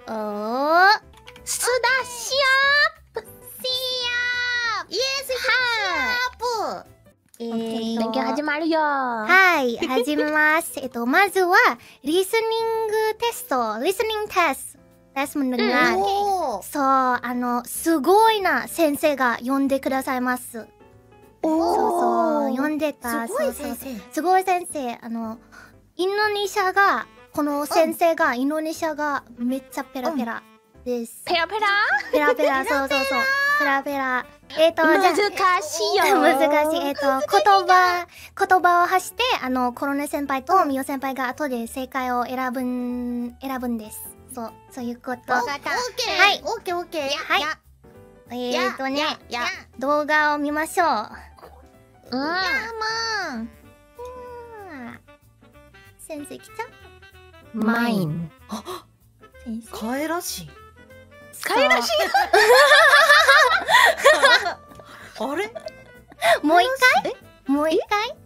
スダシアップイエス、シャープ。 勉強始まるよ。 はい、始めます。まずは、listening test ですmendengar。そう、すごいな先生が呼んでくださいます。そう、呼んでた。 すごい先生。 すごい先生。インドネシアが、この先生が、インドネシアがめっちゃペラペラです。 ペラペラペラペラ、そう。ペラペラ。 難しいよ。 難しい。言葉を発して、コロネ先輩とミオ先輩が後で正解を選ぶんです。そういうこと。 オッケー。 動画を見ましょう。先生来た？ マイン。 先生。 かえらしい。 あれ？もう一回？